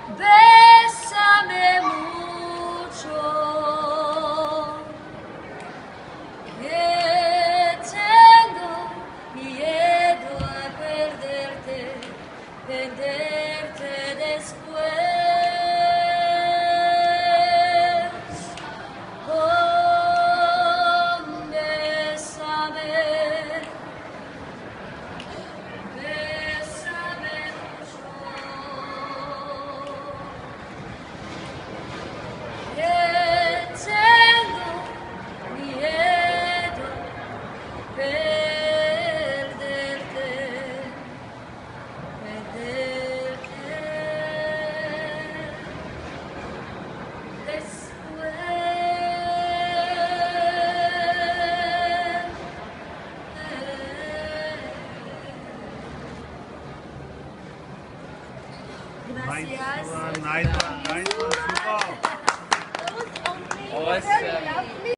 Bésame mucho, que tengo miedo a perderte después. Oh, bésame mucho. Tengo miedo perderte después. Gracias. Nice one, super. Oh, it's